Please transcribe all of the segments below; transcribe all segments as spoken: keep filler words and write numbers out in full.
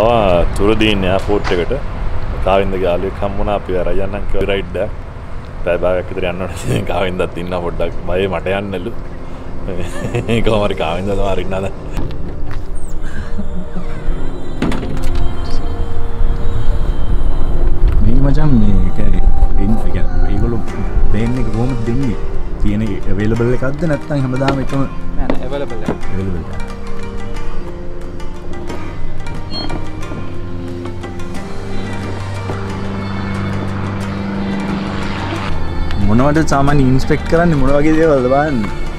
ආ තුරදීන් එයාපෝට් එකට කාවින්ද ගාලුවෙක් හම්බුණා අපි අර යන්නම් කිව්වා රයිඩ් එක. පැය භාගයක් විතර යන්න ඕනේ. කාවින්දත් ඉන්න පොඩ්ඩක් බයේ මට යන්නලු. කොහොම හරි කාවින්ද තමයි ඉන්නද? මේ මචං මේක ඒගොල්ලෝ ප්ලේන් එක කොහොමද දෙන්නේ? තියෙන අවైలබල් එකක්ද නැත්නම් හැමදාම එකම නෑ නෑ අවైలබල් එක. අවైలබල් එක. මොනවද සාමාන්‍ය ඉන්ස්පෙක්ට් කරන්නේ මොන වගේ දේවල්ද බලන්න?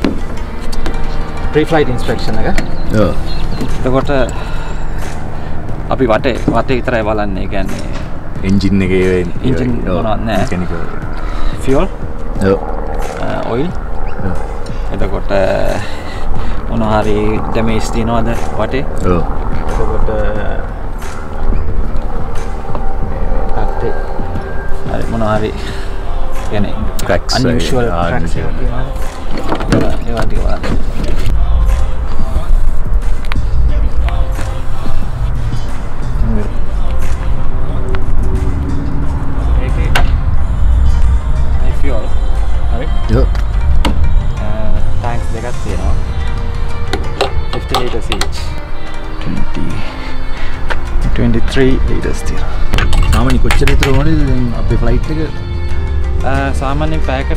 ප්‍රී ෆ්ලයිට් ඉන්ස්පෙක්ෂන් එක. ඔව්. එතකොට අපි වටේ වටේ විතරයි බලන්නේ. ඒ කියන්නේ එන්ජින් එකේ එන්ජින් මොනවද නෑ. මෙකැනිකල්. ෆියුල්. ඔව්. ඔයිල්. ඔව්. එතකොට මොනවා හරි ඩැමේජ් තියනවද වටේ? ඔව්. එතකොට තාත්තේ හරි මොනවා හරි කියන්නේ cracks unusual cracks ඒවා තියෙනවා. ඒවා ටික බලන්න. ඒකේ මේ ෆියුල් හරි. ඔව්. ටැන්ක්ස් දෙකක් තියෙනවා. fifty liters each. twenty twenty-three liters තියෙනවා. සාමාන්‍ය කොච්චර විතර ඕනේද දැන් අපේ ෆ්ලයිට් එක? සාමාන්‍යයෙන් පැයකට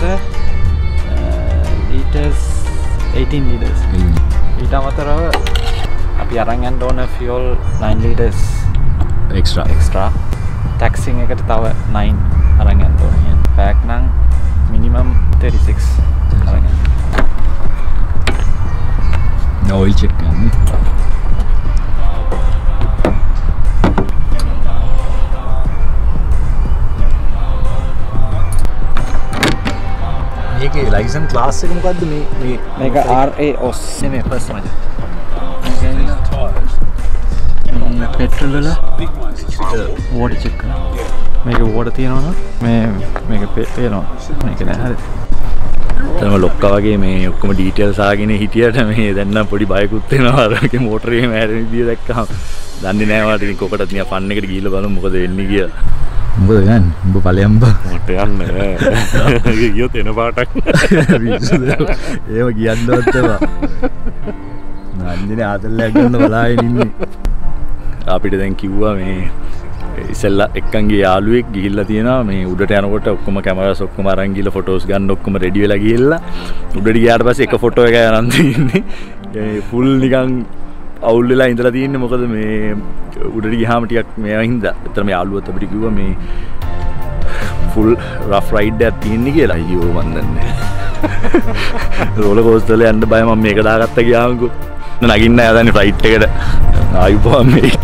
liters eighteen liters. ඊට අමතරව අපි අරන් යන්න ඕන fuel nine liters extra extra. taxing එකට තව nine අරන් යන්න ඕනේ. පැයක් නම් minimum thirty-six අරන් යන්න. oil check කරන්න. මේකේ ලයිසන් ක්ලාස් එක මොකද්ද මේ මේ මේක R A O S නෙමෙයි ෆස්ට් මචං. මේක පෙට්‍රල් වල වෝටර් චෙක් කරනවා. මේක වෝටර් තියෙනවා මේ මේක පේනවා. මේක නෑ හරිද? තමයි ලොක්කා වගේ මේ ඔක්කොම ඩීටේල්ස් ආගෙන හිටියට මේ දැන් නම් පොඩි බයකුත් වෙනවා අරගේ මෝටරේ මෑරෙන විදිය දැක්කම දන්නේ නෑ වාට ඉතින් කොකටත් නිකන් ෆන් එකට ගිහිල්ලා බලමු මොකද වෙන්නේ කියලා. මොකද යන්නේ? උඹ ඵලයන් බා. මට යන්න නෑ. ඒක ගියොත් එන පාටක්. ඒව කියන්නවත් ඒවා. නන්දිනේ ආතල්ලයක් ගන්න බලාගෙන ඉන්නේ. අපිට දැන් කිව්වා මේ ඉස්සෙල්ලා එක්කන්ගේ යාළුවෙක් ගිහිල්ලා තියෙනවා මේ උඩට යනකොට ඔක්කොම කැමරාස් ඔක්කොම අරන් ගිහලා ෆොටෝස් ගන්න ඔක්කොම රෙඩි වෙලා ගිහිල්ලා උඩට ගියාට පස්සේ එක ෆොටෝ එකක් අරන් තින්නේ. ඒ ෆුල් නිකන් අවුල් වෙලා ඉඳලා තියෙන්නේ මොකද මේ උඩට ගියාම ටිකක් මේවා හින්දා. ඒතර මේ යාළුවත් අපිට කිව්වා මේ ෆුල් රෆ් රයිඩ් එකක් තියෙන්නේ කියලා. අයියෝ මන් දන්නේ. රෝලර් කෝස්ටර් එක යන්න බය මම මේක දාගත්තා ගියාමකෝ. නගින්න ආදන්නේ ෆ්ලයිට් එකට. ආයිබෝම් මේට.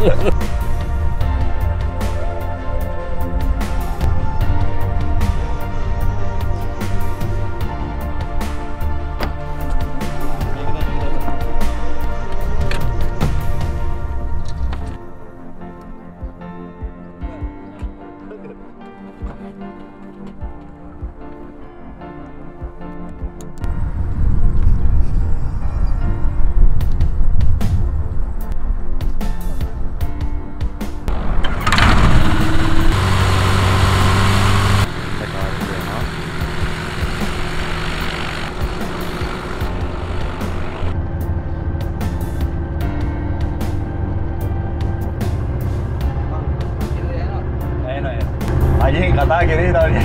අයියේ කතා කරේ තාම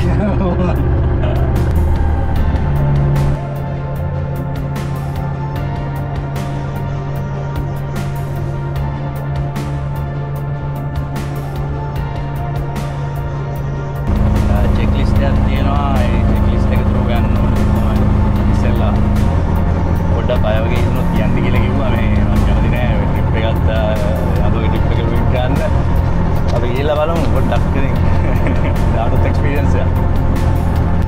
checklist එකක් තියෙනවා. ඒ checklist එක through ගන්න ඕනේ කොහොමද ඉස්සෙල්ලා පොඩ්ඩක් අය වගේ ඉන්නොත් කියන්න කියලා කිව්වා මේ මම කැමති නෑ ට්‍රිප් එකක් අදෝ ට්‍රිප් එක ලුයින් ගන්න. අපි ගිහලා බලමු පොඩ්ඩක් ඉතින් දාඩොත් එක්ස්පීරියන්ස් එක.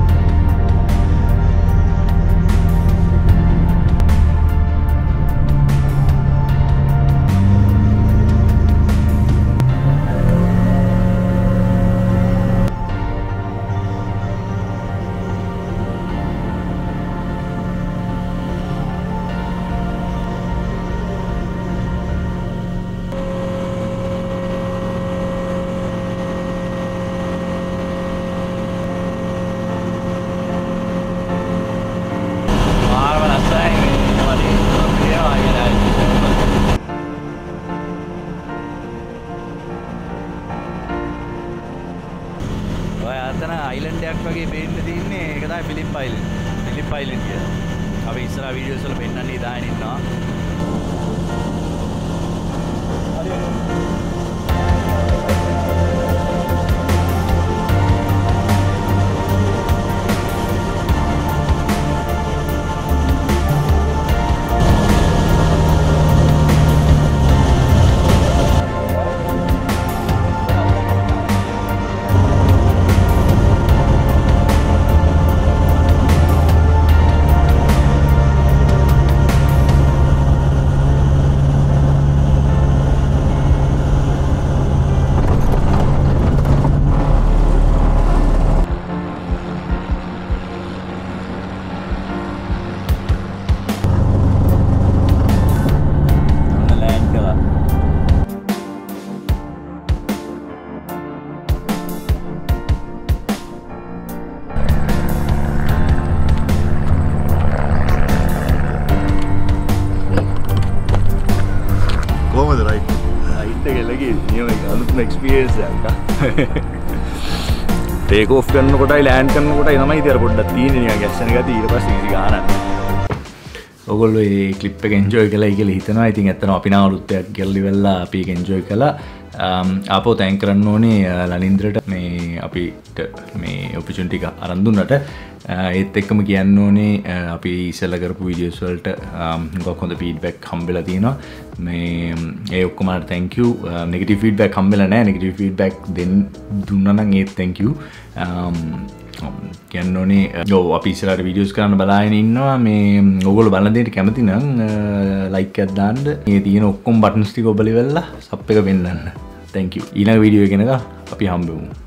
මෙතන අයිලන්ඩ් එකක් වගේ පේන්න තියෙන්නේ ඒක තමයි ෆිලිප් අයිලන්ඩ්. ෆිලිප් අයිලන්ඩ් කියලා. අපි ඉස්සරහ වීඩියෝස් වල පෙන්නන්නේ දාගෙන ඉන්නවා. experience take off කරනකොටයි land කරනකොටයි තමයි ඉතින් අර පොඩ්ඩක් තියෙන්නේ නිකන් ගැස්සෙන ගතිය ඊට පස්සේ ඉසි ගානක් ඔයගොල්ලෝ මේ ක්ලිප් එක එන්ජොයි කළායි කියලා හිතනවා. ඉතින් ඇත්තටම අපි නාවලුත් ගෙල්ලි වෙලා අපි ඒක එන්ජොයි කළා. ආපහු තැන්ක් කරන්න ඕනේ ලලින්ද්‍රට මේ අපිට මේ ඔපචුනිටි එක අරන් දුන්නට. ඒත් එක්කම කියන්න ඕනේ අපි ඉස්සෙල්ලා කරපු වීඩියෝස් වලට ගොඩක් හොඳ ෆීඩ්බැක් හම්බෙලා තියෙනවා. මේ ඒ ඔක්කොමට thank you. නෙගටිව් ෆීඩ්බැක් හම්බෙලා නැහැ. නෙගටිව් ෆීඩ්බැක් දෙන්න දුන්නා නම් ඒත් thank you. කියන්න ඕනේ ඔව් අපි ඉස්සරහට වීඩියෝස් කරන්න බලාගෙන ඉන්නවා. මේ ඕගොල්ලෝ බලන දෙයට කැමති නම් ලයික් එකක් දාන්න. මේ තියෙන ඔක්කොම බටන්ස් ටික ඔබ ලෙවල්ලා සබ් එක වෙන්නන්න. thank you. ඊළඟ වීඩියෝ එකක අපි හම්බෙමු.